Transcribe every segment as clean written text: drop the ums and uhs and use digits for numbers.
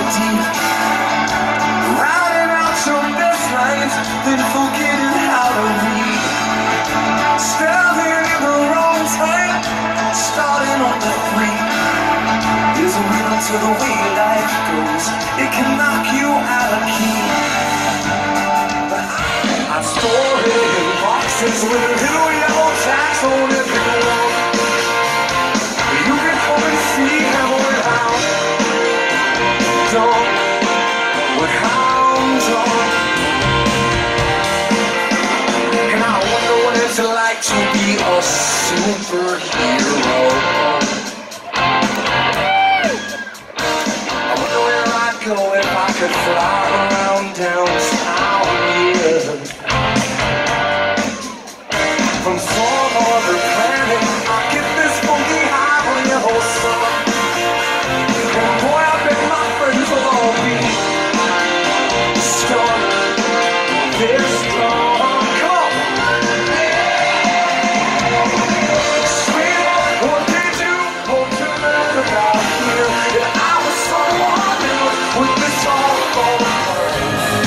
deep, routing out your best lines, then forgetting how to read. Starting in the wrong time, starting on the 3. There's a rhythm to the way life goes. It can knock you out of key. But I'm stored in boxes with little yellow tags on every wall. You can only see how without dawn, with hounds on. And I wonder what it's like to be a superhero. I wonder where I'd go if I could fly around downtown, yeah. From some other planet, I get this funky high on your whole summer. And boy, I bet my friends will all be strong. They're strong. Come on. Sweetheart, what did you hope to learn about here? That I was someone else with this all fall apart.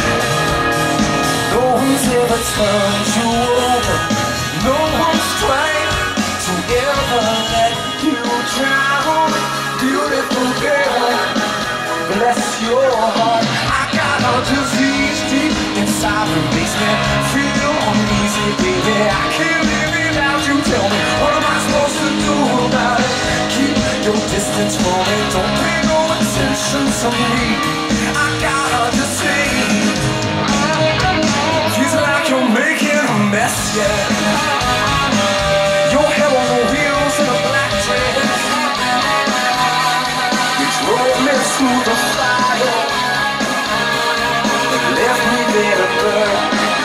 No one's ever turned you over. No one's trying to ever let you drown. Beautiful girl, bless your heart. I got a disease deep inside the basement. Feel uneasy, baby, I can't live without you. Tell me, what am I supposed to do about it? Keep your distance from me, don't pay no attention to me. I got a disease. Feels like you're making a mess, yeah. Your head on the wheels in a black dress. You drove me through the fire and left me there to burn.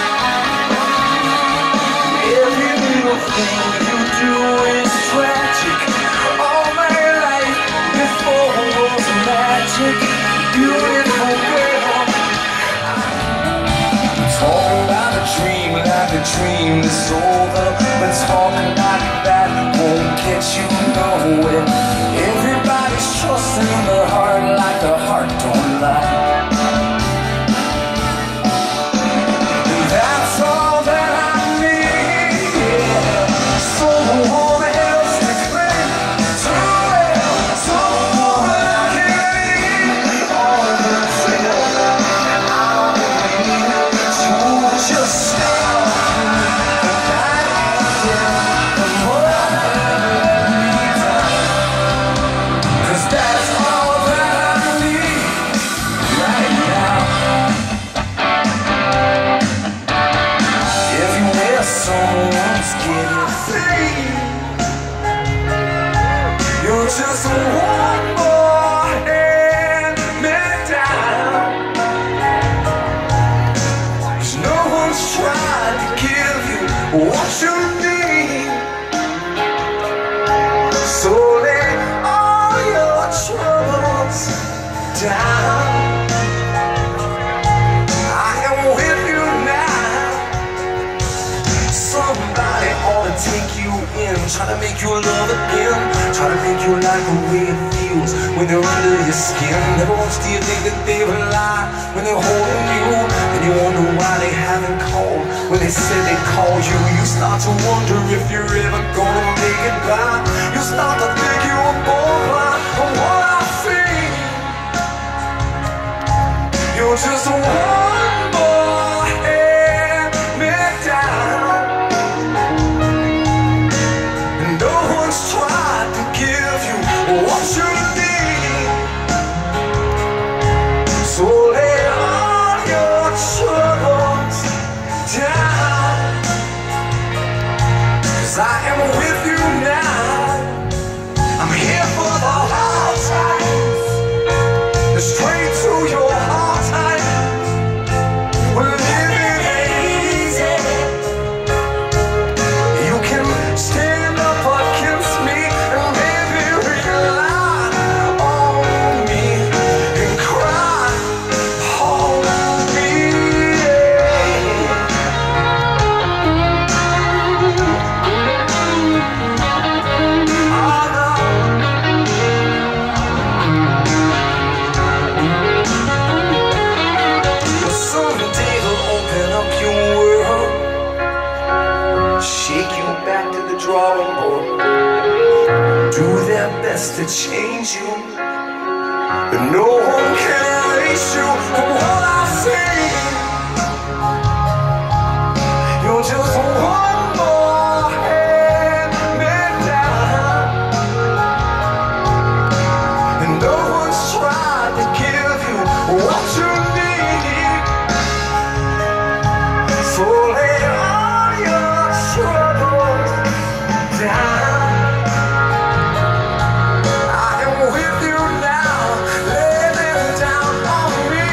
Every little thing you do is tragic. All my life before was magic. Beautiful girl. Talk about a dream like a dream is over, but talking like that won't get you nowhere. Everybody's trusting the heart like the heart don't lie. And that's all that I need, yeah. Someone else to claim, someone I can leave. All the things I need to just stay. Just one more hand me down. 'Cause no one's tried to give you what you need. So lay all your troubles down. I am with you now. Somebody ought to take you in, try to make you love again. Try to make you like the way it feels when they're under your skin. Never once do you think that they will lie when they're holding you. And you wonder why they haven't called when they said they'd call you. You start to wonder if you're ever gonna make it by. You start to think you were born blind from what I see. You're just one more hand me down. And no one's tried to give you what you need. So lay all your troubles down. 'Cause I am with you now. I'm here for the hard times, straight to your heart time. We're living easy. You can stand up against me and maybe rely on me and cry on me. drawing board, do their best to change you, but no one can erase you from what I've seen. You're just one more hand me down, and no one's tried to give you what you need. So lay all your troubles down. I am with you now. Lay them down on me.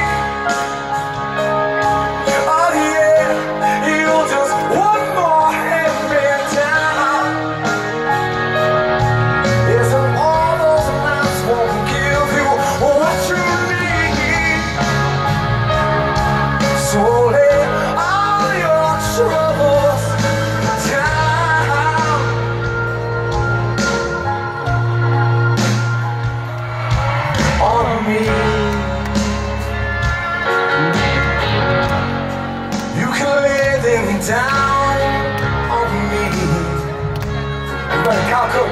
Oh yeah, you're just one more hand me down. Isn't all those amounts won't give you what you need. So lay all your troubles down on me. You can lay them down on me. Everybody, cow cook.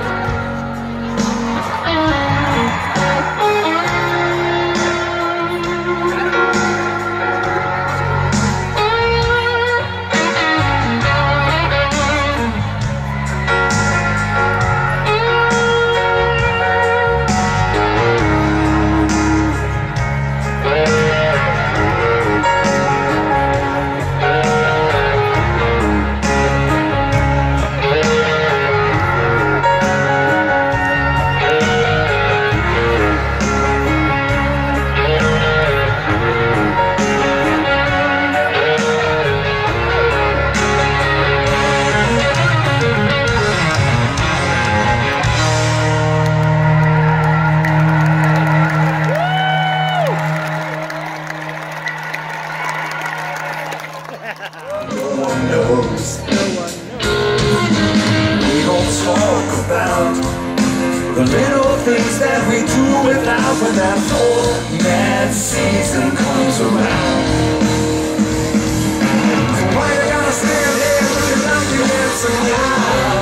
No one knows. We don't talk about the little things that we do without when that whole mad season comes around. So why you gotta stand here looking like you dancing now?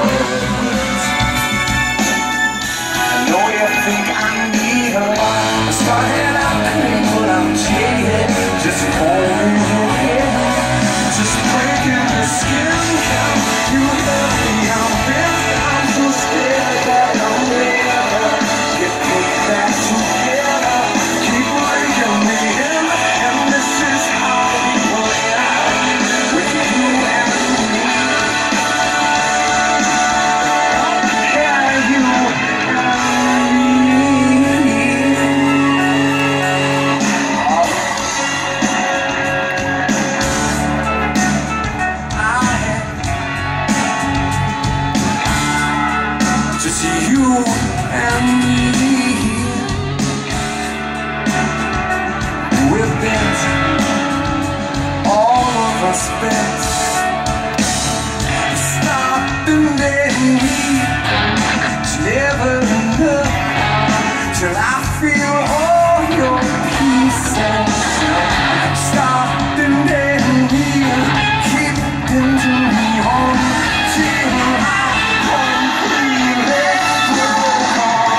I know you think I need a lot. I started out clean, but I'm jaded. Just holding your hand, just breaking your skin. You left me, I'm so scared that I'll never get put back together. Keep breaking me in, and this is how we will end with you and me. Yeah, you and me. Just you and me. We're bent, all of us bent. Stop and then it's never enough till I feel all your pieces. Stop and then keep into me on till I completely broke on.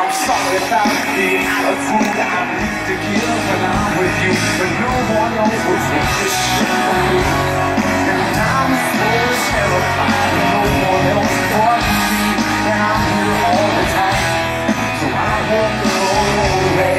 I'm sorry about the attitude I need to give when I'm with you, but no one else will take this shit from me. And I'm slow as hell apart, no one else but me, and I'm here all the time, so I won't go away.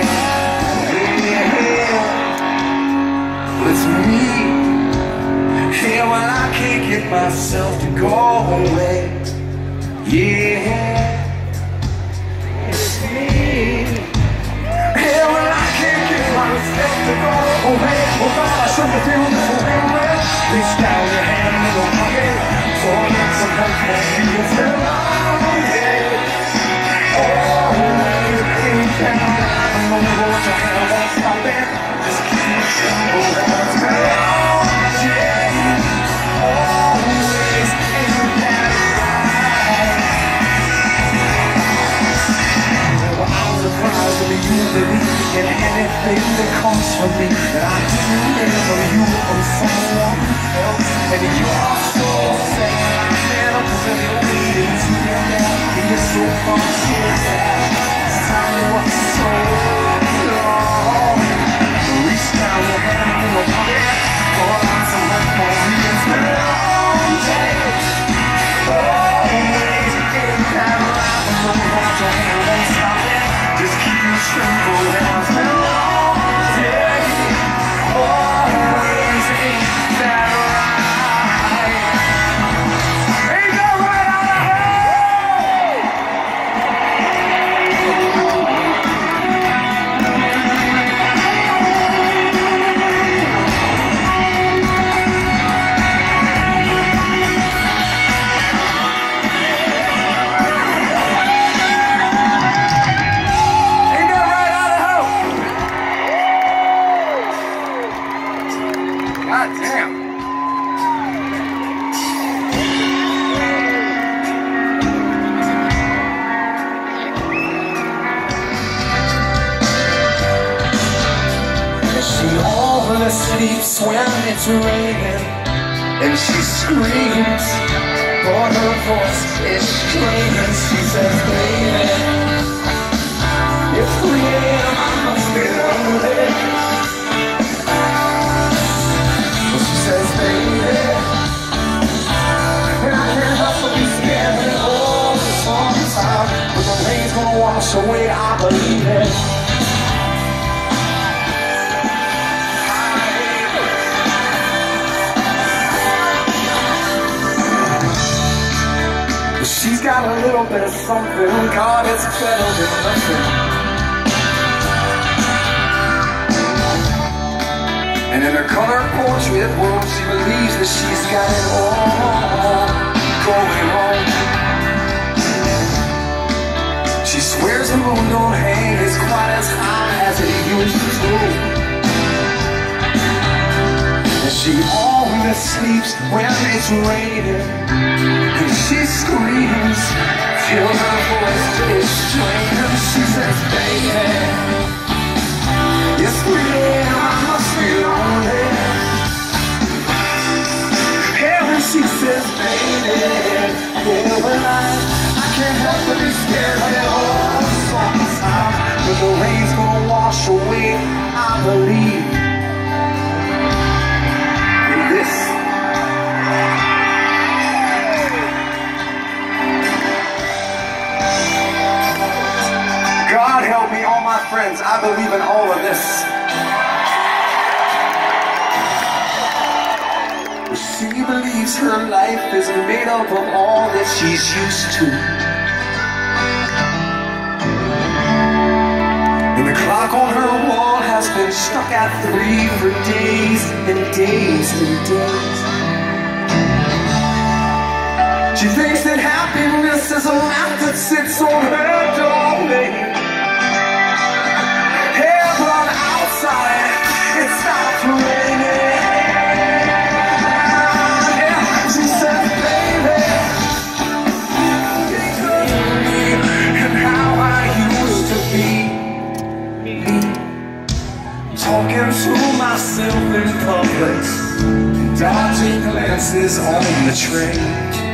Yeah, it's me. Here when I can't get myself to go away. Yeah, it's me. Here when I can't get myself to go away. Oh God, I shouldn't feel this way. Reach down your hand in the pocket, pour in some help for me. It's been a long day. Always in town. I'm on the road to hell, won't stop it. Just keep trembling. It's been a long day. Always in that ride. Well, I'm surprised when you believe in anything that comes from me, that I didn't ever you from someone else, and you're so safe. I can't observe your waiting to your death. You're so far sad. Time was so long. Reach down your hand in the pocket, pour out some love for me. It's been a long day. Always in that ride. Don't want your hand, won't stop it. Just keep you trembling. It's been a long day. Always in that ride. Ain't that right out of hell? Ain't that right out of hell? God damn. And she always sleeps when it's raining, and she screams, but her voice is straining. She says, baby, it's 3 a.m., I must be lonely. Well, she says, baby, and I can't help but be scared when all the sun's out, but the rain's gonna wash away, I believe it. She's got a little bit of something, God, it's better than nothing. And in her color portrait world, she believes that she's got it all going on. She swears the moon don't hang as quite as high as it used to. And she always sleeps when it's raining, and she screams till her voice is straining. She says, baby, it's 3 a.m., I must be lonely. Yeah, and she says, baby, yeah, well, I can't help but be scared when all the sun's out, but the rain's gonna wash away, I believe in this. God help me, all my friends, I believe in all of this. She believes her life is made up of all that she's used to. And the clock on her wall has been stuck at 3 for days and days and days. She thinks that happiness is a lamp that sits on her doorway. Outside, it stopped raining. Yeah, she said, baby, it's me and how I used to be. Talking to myself in public, dodging glances on the train.